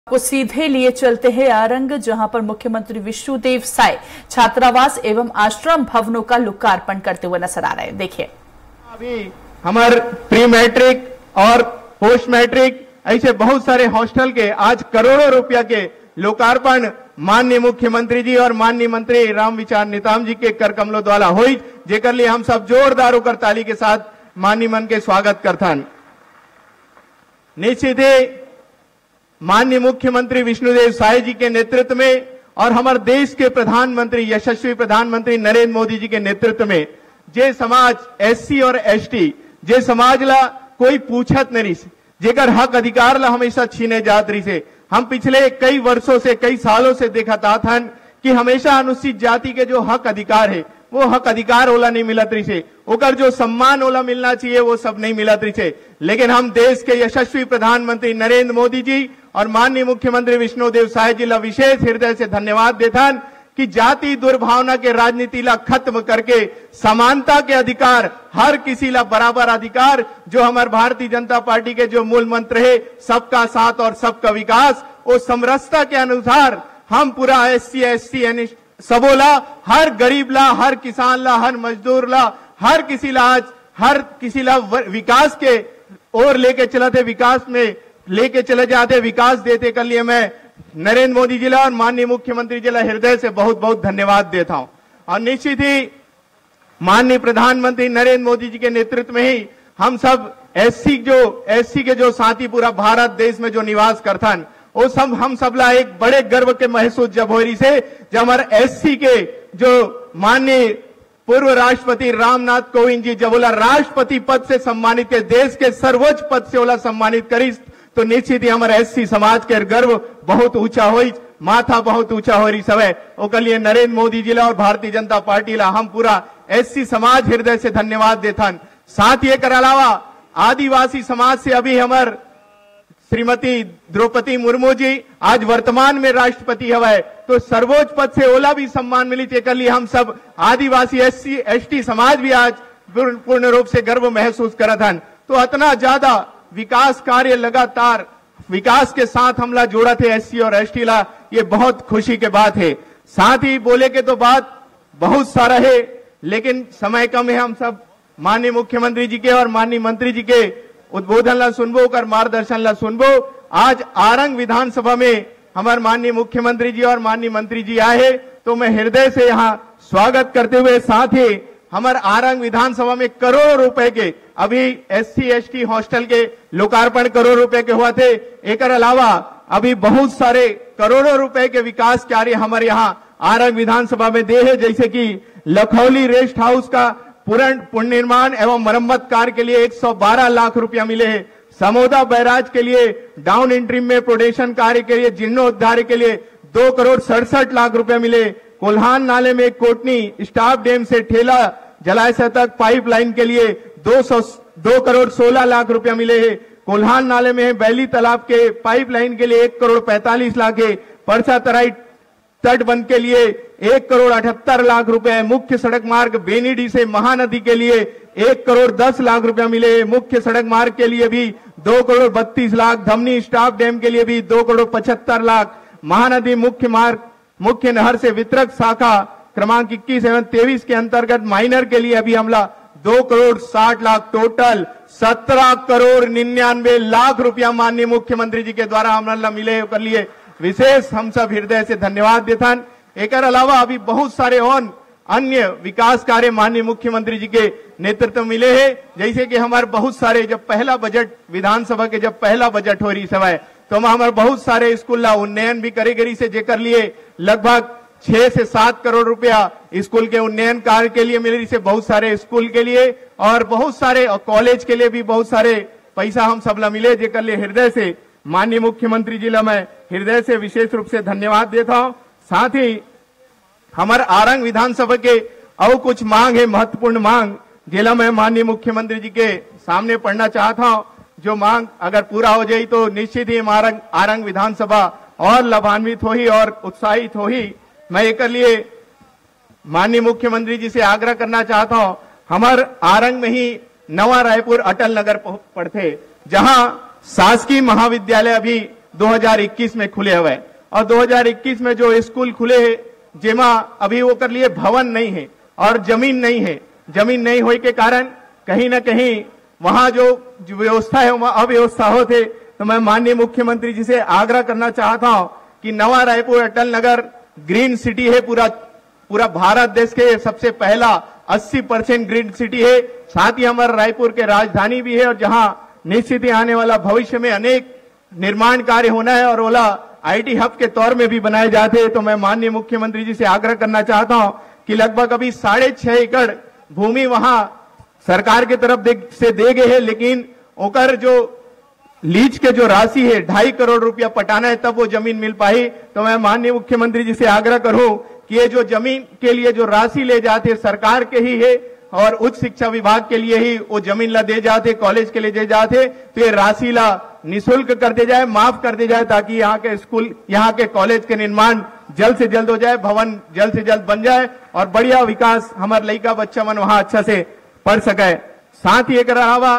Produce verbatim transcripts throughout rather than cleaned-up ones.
को सीधे लिए चलते हैं आरंग, जहां पर मुख्यमंत्री विष्णुदेव साय छात्रावास एवं आश्रम भवनों का लोकार्पण करते हुए नजर आ रहे हैं। देखिए, अभी हमारे प्री मैट्रिक और पोस्ट मैट्रिक ऐसे बहुत सारे हॉस्टल के आज करोड़ों रुपया के लोकार्पण माननीय मुख्यमंत्री जी और माननीय मंत्री रामविचार नेताम जी के कर कमलों द्वारा हुई, जेकर लिए हम सब जोरदार होकर ताली के साथ माननीय मन के स्वागत करथन। निश्चित ही माननीय मुख्यमंत्री विष्णुदेव साय जी के नेतृत्व में और हमारे देश के प्रधानमंत्री यशस्वी प्रधानमंत्री नरेंद्र मोदी जी के नेतृत्व में जे समाज एससी और एसटी जे समाज ला कोई पूछत नहीं, जेकर हक अधिकार ला हमेशा छीने जात रही से। हम पिछले कई वर्षों से कई सालों से देखा था कि हमेशा अनुसूचित जाति के जो हक अधिकार है वो हक अधिकार ओला नहीं मिलत रही से, ओकर जो सम्मान ओला मिलना चाहिए वो सब नहीं मिलत रही से। लेकिन हम देश के यशस्वी प्रधानमंत्री नरेंद्र मोदी जी और माननीय मुख्यमंत्री विष्णुदेव साय जी ला विशेष हृदय से धन्यवाद देथन कि जाति दुर्भावना के राजनीति ला खत्म करके समानता के अधिकार, हर किसी ला बराबर अधिकार, जो हमारे भारतीय जनता पार्टी के जो मूल मंत्र है सबका साथ और सबका विकास, वो समरसता के अनुसार हम पूरा एस सी एस टी सबोला, हर गरीब ला, हर किसान ला, हर मजदूर ला, हर किसी ला आज हर किसी ला विकास के ओर लेके चलाते, विकास में लेके चले जाते, विकास देते कर लिए मैं नरेंद्र मोदी जी ला और माननीय मुख्यमंत्री जी ला हृदय से बहुत बहुत धन्यवाद देता हूं। और निश्चित ही माननीय प्रधानमंत्री नरेंद्र मोदी जी के नेतृत्व में ही हम सब एससी जो एससी के जो साथी पूरा भारत देश में जो निवास करथन, वो सब हम सब ला एक बड़े गर्व के महसूस जब हो रही से, जब हमारे एससी के जो माननीय पूर्व राष्ट्रपति रामनाथ कोविंद जी जब बोला राष्ट्रपति पद से सम्मानित के, देश के सर्वोच्च पद से बोला सम्मानित करी, तो निश्चित ही हमारे एससी समाज के गर्व बहुत ऊंचा हो, माथा बहुत ऊंचा हो रही समय। ओकर लिए नरेंद्र मोदी जी ला और भारतीय जनता पार्टी ला हम पूरा एससी समाज हृदय से धन्यवाद देथन। साथ ही कर अलावा आदिवासी समाज से अभी हमार श्रीमती द्रौपदी मुर्मू जी आज वर्तमान में राष्ट्रपति हवे, तो सर्वोच्च पद से ओला भी सम्मान मिली, कर लिए हम सब आदिवासी एससी एसटी समाज भी आज पूर्ण रूप से गर्व महसूस करत हन। तो इतना ज्यादा विकास कार्य लगातार विकास के साथ हमला जोड़ा थे एससी और एसटी ला, ये बहुत खुशी के बात है। साथ ही बोले के तो बात बहुत सारा है, लेकिन समय कम है। हम सब माननीय मुख्यमंत्री जी के और माननीय मंत्री जी के उद्बोधन ला सुनबो, कर मार्गदर्शन ला सुनबो। आज आरंग विधानसभा में हमारे माननीय मुख्यमंत्री जी और माननीय मंत्री जी आए हैं, तो मैं हृदय से यहाँ स्वागत करते हुए साथ ही हमारे आरंग विधानसभा में करोड़ों रुपए के अभी एससी एसटी हॉस्टल के लोकार्पण करोड़ रुपए के हुआ थे। एक अलावा अभी बहुत सारे करोड़ों रुपए के विकास कार्य हमारे यहाँ आरंग विधानसभा में दे है, जैसे कि लखौली रेस्ट हाउस का पूर्ण पुनर्निर्माण एवं मरम्मत कार्य के लिए एक सौ बारह लाख रुपया मिले हैं। समोदा बैराज के लिए डाउन इंट्रीम में प्रोटेक्शन कार्य के लिए जीर्णोद्धार के लिए दो करोड़ सड़सठ लाख रुपया मिले। कोल्हान नाले में कोटनी स्टाफ डैम से ठेला जलाशय तक पाइपलाइन के लिए दो सौ दो करोड़ सोलह लाख रुपया मिले हैं। कोल्हान नाले में बैली तालाब के पाइपलाइन के लिए एक करोड़ पैंतालीस लाख है। परसा तराई तटबंध के लिए एक करोड़ अठहत्तर लाख रुपए। मुख्य सड़क मार्ग बेनीडी से महानदी के लिए एक करोड़ दस लाख रुपया मिले। मुख्य सड़क मार्ग के लिए भी दो करोड़ बत्तीस लाख। धमनी स्टाफ डैम के लिए भी दो करोड़ पचहत्तर लाख। महानदी मुख्य मार्ग मुख्य नहर से वितरक शाखा क्रमांक इक्कीस एवं तेईस के अंतर्गत माइनर के लिए अभी हमला दो करोड़ साठ लाख, टोटल सत्रह करोड़ निन्यानवे लाख रुपया माननीय मुख्यमंत्री जी के द्वारा हमला मिले। कर लिए विशेष हम सब हृदय से धन्यवाद देथन। एक अलावा अभी बहुत सारे और अन्य विकास कार्य माननीय मुख्यमंत्री जी के नेतृत्व मिले हैं, जैसे कि हमारे बहुत सारे जब पहला बजट विधानसभा के जब पहला बजट हो रही समय, तो हम हमारे बहुत सारे स्कूल ला उन्नयन भी करे गरी से, जेकर लिए लगभग छह से सात करोड़ रुपया स्कूल के उन्नयन कार्य के लिए मिल रही से, बहुत सारे स्कूल के लिए और बहुत सारे कॉलेज के लिए भी बहुत सारे पैसा हम सब ला मिले, जेकर लिए हृदय से माननीय मुख्यमंत्री जी ला मैं हृदय से विशेष रूप से धन्यवाद देता हूं। साथ ही हमारे आरंग विधानसभा के और कुछ मांग है, महत्वपूर्ण मांग, जिला मैं माननीय मुख्यमंत्री जी के सामने पढ़ना चाहता हूं। जो मांग अगर पूरा हो जाए तो निश्चित ही आरंग आरंग विधानसभा और लाभान्वित हो ही और उत्साहित हो ही। मैं एक लिए माननीय मुख्यमंत्री जी से आग्रह करना चाहता हूं, हमारे आरंग में ही नवा रायपुर अटल नगर पड़ते, जहां शासकीय महाविद्यालय अभी दो हज़ार इक्कीस में खुले हुए और दो हज़ार इक्कीस में जो स्कूल खुले हैं जेमा अभी वो कर लिए भवन नहीं है और जमीन नहीं है। जमीन नहीं होने के कारण कहीं ना कहीं वहां जो व्यवस्था है वहां अव्यवस्था होते। तो मैं माननीय मुख्यमंत्री जी से आग्रह करना चाहता हूं कि नवा रायपुर अटल नगर ग्रीन सिटी है, पूरा पूरा भारत देश के सबसे पहला अस्सी परसेंट ग्रीन सिटी है। साथ ही हमारा रायपुर के राजधानी भी है और जहां निश्चित ही आने वाला भविष्य में अनेक निर्माण कार्य होना है और ओला आईटी हब के तौर में भी बनाए जाते हैं। तो मैं माननीय मुख्यमंत्री जी से आग्रह करना चाहता हूं कि लगभग अभी साढ़े छह एकड़ भूमि वहां सरकार की तरफ दे, से दे गए हैं, लेकिन ओकर जो लीज के जो राशि है ढाई करोड़ रुपया पटाना है तब वो जमीन मिल पाई। तो मैं माननीय मुख्यमंत्री जी से आग्रह करूं कि ये जो जमीन के लिए जो राशि ले जाते सरकार के ही है और उच्च शिक्षा विभाग के लिए ही वो जमीन ला दे जाते, कॉलेज के लिए दे जाते, तो ये राशि ला निःशुल्क कर दे जाए, माफ कर दे जाए ताकि यहाँ के स्कूल, यहाँ के कॉलेज के निर्माण जल्द से जल्द हो जाए, भवन जल्द से जल्द बन जाए और बढ़िया विकास हमारे लड़का बच्चा मन वहां अच्छा से पढ़ सके। साथ ही एक अलावा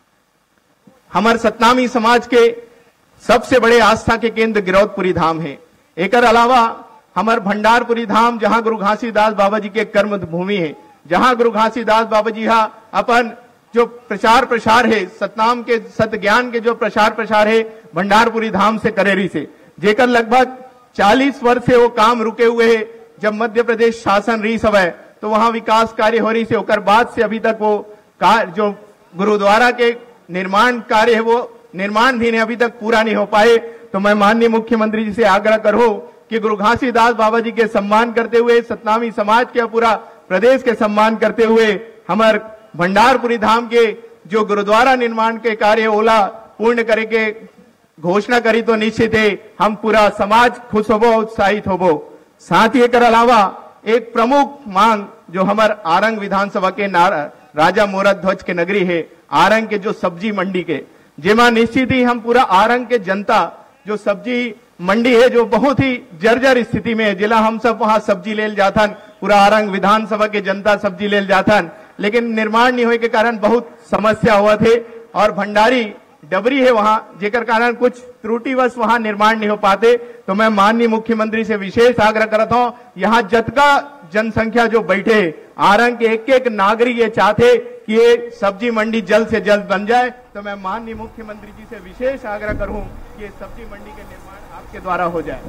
हमारे सतनामी समाज के सबसे बड़े आस्था के केंद्र गिरौदपुरी धाम है। एक अलावा हमारे भंडारपुरी धाम जहां गुरु घासीदास बाबा जी के कर्म भूमि है, जहां गुरु घासीदास बाबा जी हा अपन जो प्रचार प्रसार है सतनाम के सत ज्ञान के जो प्रचार प्रसार है भंडारपुरी धाम से करेरी से, जेकर लगभग चालीस वर्ष से वो काम रुके हुए है। जब मध्य प्रदेश शासन रही सब है तो वहां विकास कार्य हो रही से ओकर बाद से अभी तक वो कार्य जो गुरुद्वारा के निर्माण कार्य है वो निर्माण भी अभी तक पूरा नहीं हो पाए। तो मैं माननीय मुख्यमंत्री जी से आग्रह करूं कि गुरु घासीदास बाबा जी के सम्मान करते हुए, सतनामी समाज के पूरा प्रदेश के सम्मान करते हुए हमारे भंडारपुरी धाम के जो गुरुद्वारा निर्माण के कार्य ओला पूर्ण करे के घोषणा करी तो निश्चित है हम पूरा समाज खुश होबो, उत्साहित होबो। साथ ही एक अलावा एक प्रमुख मांग जो हमारे आरंग विधानसभा के राजा मोरद ध्वज के नगरी है आरंग के जो सब्जी मंडी के, जेमा निश्चित ही हम पूरा आरंग के जनता जो सब्जी मंडी है जो बहुत ही जर्जर स्थिति में है, जिला हम सब वहां सब्जी ले जाथन, पूरा आरंग विधानसभा के जनता सब्जी ले जाथन, लेकिन निर्माण नहीं होने के कारण बहुत समस्या हुआ थे और भंडारी डबरी है वहां जेकर कारण कुछ त्रुटिवश वहां निर्माण नहीं हो पाते। तो मैं माननीय मुख्यमंत्री से विशेष आग्रह करता हूं, यहाँ जतका जनसंख्या जो बैठे आरंग के एक एक नागरिक ये चाहते कि ये सब्जी मंडी जल्द से जल्द बन जाए। तो मैं माननीय मुख्यमंत्री जी से विशेष आग्रह करूं कि ये सब्जी मंडी के निर्माण आपके द्वारा हो जाए।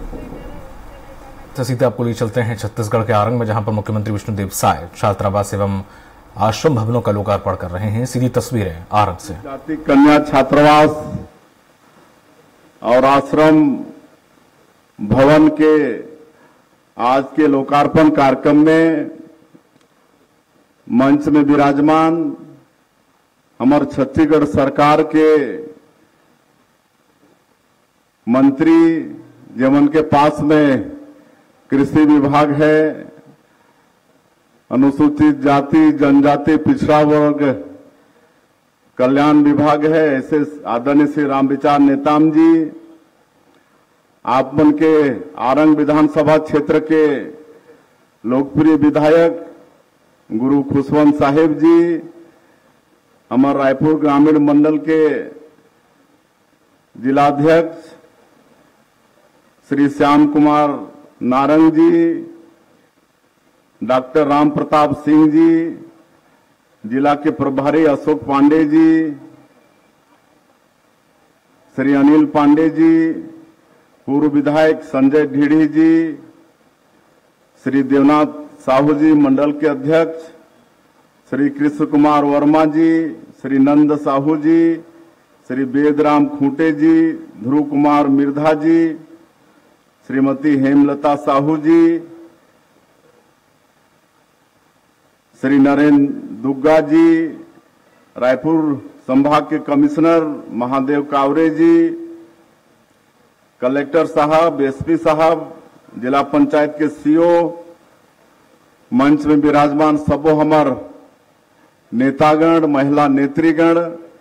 तो सीधे आपको ले चलते हैं छत्तीसगढ़ के आरंग में, जहां पर मुख्यमंत्री विष्णुदेव साय छात्रावास एवं आश्रम भवनों का लोकार्पण कर रहे हैं। सीधी तस्वीरें आरंग से। जाति कन्या छात्रावास और आश्रम भवन के आज के लोकार्पण कार्यक्रम में मंच में विराजमान हमारे छत्तीसगढ़ सरकार के मंत्री जमन के पास में कृषि विभाग है, अनुसूचित जाति जनजाति पिछड़ा वर्ग कल्याण विभाग है, ऐसे आदरणीय श्री रामविचार नेताम जी, आप मन के आरंग विधानसभा क्षेत्र के लोकप्रिय विधायक गुरु खुशवंत साहेब जी, हमारे रायपुर ग्रामीण मंडल के जिलाध्यक्ष श्री श्याम कुमार नारंग जी, डॉक्टर राम प्रताप सिंह जी, जिला के प्रभारी अशोक पांडे जी, श्री अनिल पांडे जी, पूर्व विधायक संजय ढीढ़ी जी, श्री देवनाथ साहू जी मंडल के अध्यक्ष, श्री कृष्ण कुमार वर्मा जी, श्री नंद साहू जी, श्री वेदराम खूंटे जी, ध्रुव कुमार मिर्धा जी, श्रीमती हेमलता साहू जी, श्री नरेंद्र दुग्गा जी, रायपुर संभाग के कमिश्नर महादेव कावरे जी, कलेक्टर साहब, एसपी साहब, जिला पंचायत के सीओ, मंच में विराजमान सबो हमार नेतागण, महिला नेत्रीगण,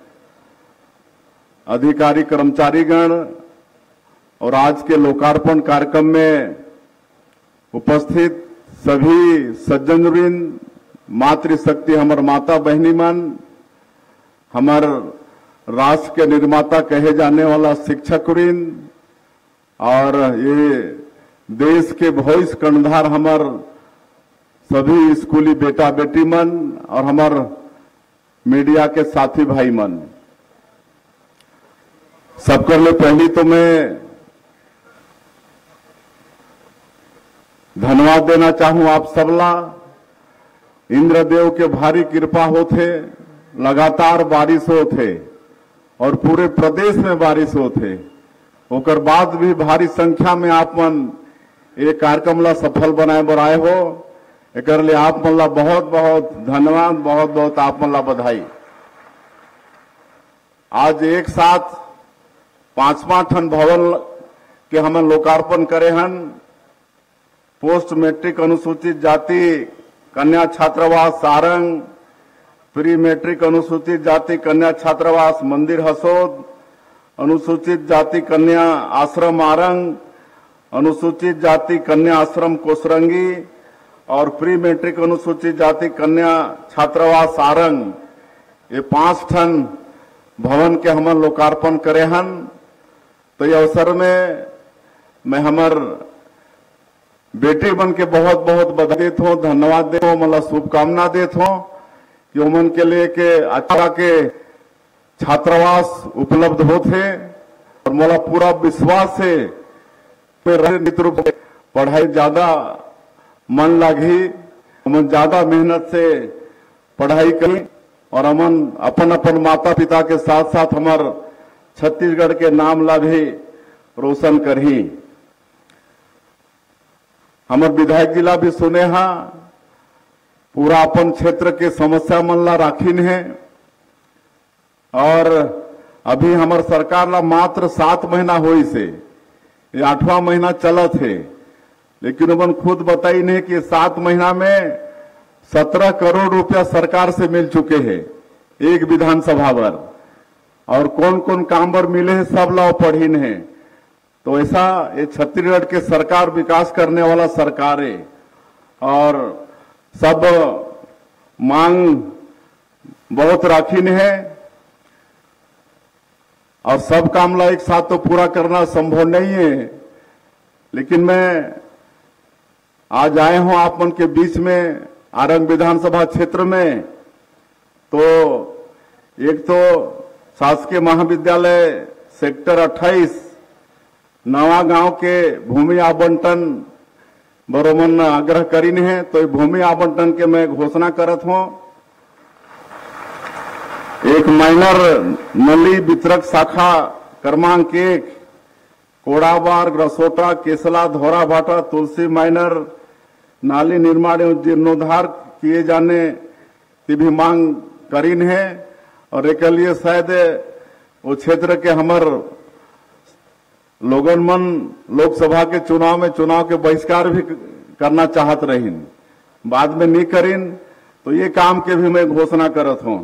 अधिकारी कर्मचारीगण और आज के लोकार्पण कार्यक्रम में उपस्थित सभी सज्जनवृंद, मातृशक्ति हमार माता बहनी मन, हमार राष्ट्र के निर्माता कहे जाने वाला शिक्षकवृंद और ये देश के भविष्य कर्णधार हमार सभी स्कूली बेटा बेटी मन और हमार मीडिया के साथी भाई मन, सबकर लिए पहली तो मैं धन्यवाद देना चाहूं आप सबला। इंद्रदेव के भारी कृपा होते, लगातार बारिश होते और पूरे प्रदेश में बारिश होते, ओकर बाद भी भारी संख्या में आप मन ये कार्यक्रम ला सफल बनाए बर आए हो, एक लिए आप मन ला बहुत बहुत धन्यवाद, बहुत बहुत आप मन ला बधाई। आज एक साथ पांचवा ठन भवन के हम लोकार्पण करे हन। पोस्ट मैट्रिक अनुसूचित जाति कन्या छात्रावास सारंग, प्री मैट्रिक अनुसूचित जाति कन्या छात्रावास मंदिर हसोद, अनुसूचित जाति कन्या आश्रम आरंग, अनुसूचित जाति कन्या आश्रम कोसरंगी और प्री मैट्रिक अनुसूचित जाति कन्या छात्रावास सारंग, ये पांच ठन भवन के हम लोकार्पण करे हन। तो ये अवसर में मैं हमार बेटी बन के बहुत बहुत बधाई देता हूँ, धन्यवाद देता हूँ, मतलब शुभकामना देता हूँ कि उमन के लिए के अच्छा के छात्रावास उपलब्ध होते और मोला पूरा विश्वास है निश्चित रूप से पढ़ाई ज्यादा मन लगी, अमन ज्यादा मेहनत से पढ़ाई करी और अमन अपन अपन माता पिता के साथ साथ हमार छत्तीसगढ़ के नाम ला भी रोशन करी। हमार विधायक जिला भी सुने हा, पूरा अपन क्षेत्र के समस्या मन ला राखिन है और अभी हमार सरकार ला मात्र सात महीना होई से, ये आठवां महीना चलत है, लेकिन उमन खुद बताई नहीं कि सात महीना में सत्रह करोड़ रुपया सरकार से मिल चुके हैं एक विधानसभा पर, और कौन कौन काम पर मिले हैं सब लाओ पढ़ीन है। तो ऐसा ये छत्तीसगढ़ के सरकार विकास करने वाला सरकार है और सब मांग बहुत राखीन है और सब काम ला एक साथ तो पूरा करना संभव नहीं है, लेकिन मैं आज आए हूं आप मन के बीच में आरंग विधानसभा क्षेत्र में। तो एक तो शासकीय महाविद्यालय सेक्टर अट्ठाईस नवा गांव के भूमि आवंटन बरोमन आग्रह करीन है, तो भूमि आवंटन के मैं घोषणा करत हूं। एक माइनर नली वितरक शाखा क्रमांक एक कोड़ाबार ग्रसोटा केसला धोरा भाटा तुलसी माइनर नाली निर्माण एवं जीर्णोद्धार किए जाने की भी मांग करीन है और एक लिए शायद वो क्षेत्र के हमर लोगन मन लोकसभा के चुनाव में चुनाव के बहिष्कार भी करना चाहत रहीन, बाद में नहीं करीन, तो ये काम के भी मैं घोषणा करत हूं।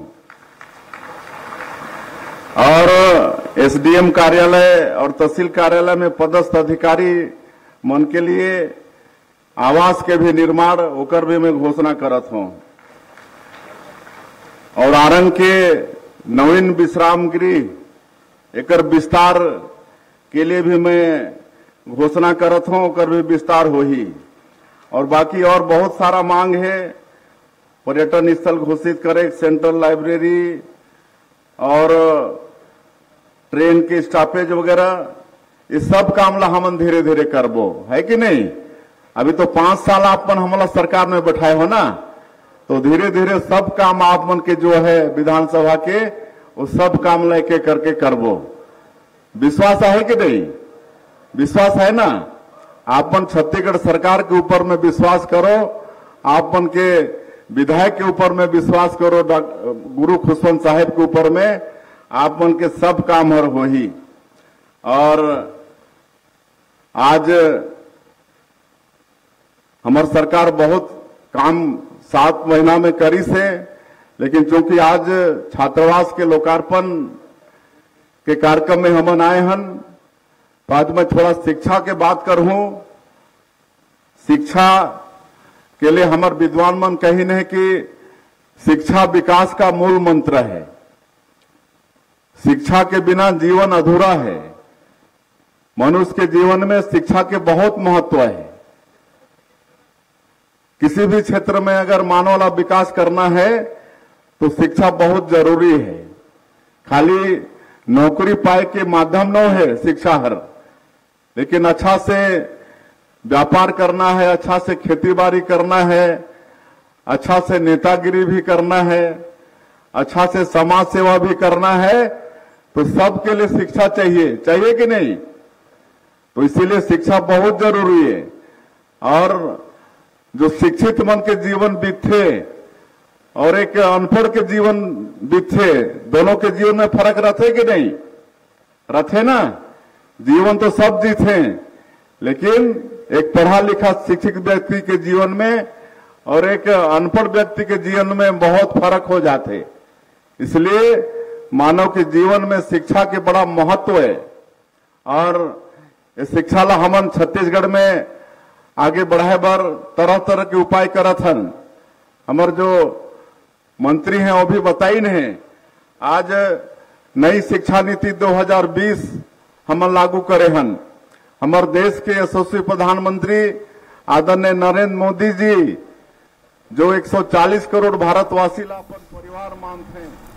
और एसडीएम कार्यालय और तहसील कार्यालय में पदस्थ अधिकारी मन के लिए आवास के भी निर्माण होकर भी मैं घोषणा करत हूं। और आरंग के नवीन विश्राम गृह एकर विस्तार के लिए भी मैं घोषणा करत हूं, ओकर भी विस्तार हो ही। और बाकी और बहुत सारा मांग है, पर्यटन स्थल घोषित करे, सेंट्रल लाइब्रेरी और ट्रेन के स्टॉपेज वगैरह, ये सब काम ला हम धीरे धीरे करबो, है कि नहीं। अभी तो पांच साल आप मन हमला सरकार में बैठाए हो ना, तो धीरे धीरे सब काम आप मन के जो है विधानसभा के वो सब काम लेके करके करबो। विश्वास है कि नहीं, विश्वास है ना। आपन छत्तीसगढ़ सरकार के ऊपर में विश्वास करो, आपन के विधायक के ऊपर में विश्वास करो, गुरु खुशवंत साहेब के ऊपर में आपन के सब काम हर हो ही। और आज हमार सरकार बहुत काम सात महीना में करी से, लेकिन चूंकि आज छात्रावास के लोकार्पण के कार्यक्रम में हम आए हन, तो आज मैं थोड़ा शिक्षा के बात करूं। शिक्षा के लिए हमार विद्वान मन कही नहीं कि शिक्षा विकास का मूल मंत्र है। शिक्षा के बिना जीवन अधूरा है। मनुष्य के जीवन में शिक्षा के बहुत महत्व है। किसी भी क्षेत्र में अगर मानव का विकास करना है तो शिक्षा बहुत जरूरी है। खाली नौकरी पाए के माध्यम न है शिक्षा हर, लेकिन अच्छा से व्यापार करना है, अच्छा से खेती बाड़ी करना है, अच्छा से नेतागिरी भी करना है, अच्छा से समाज सेवा भी करना है, तो सबके लिए शिक्षा चाहिए, चाहिए कि नहीं? तो इसीलिए शिक्षा बहुत जरूरी है। और जो शिक्षित मन के जीवन बीते और एक अनपढ़ के जीवन बीते, दोनों के जीवन में फर्क रहते कि नहीं? रहते ना। जीवन तो सब जीते, लेकिन एक पढ़ा लिखा शिक्षित व्यक्ति के जीवन में और एक अनपढ़ व्यक्ति के जीवन में बहुत फर्क हो जाते। इसलिए मानव के जीवन में शिक्षा के बड़ा महत्व है। और इस शिक्षा ला हमन छत्तीसगढ़ में आगे बढ़ाए बार तरह तरह के उपाय करत हन। हमारे जो मंत्री हैं वो भी बताई नहीं। आज नई शिक्षा नीति दो हज़ार बीस हम लागू करे हन। हमारे देश के यशस्वी प्रधानमंत्री आदरणीय नरेंद्र मोदी जी, जो एक सौ चालीस करोड़ भारतवासी ला अपन परिवार मानते हैं,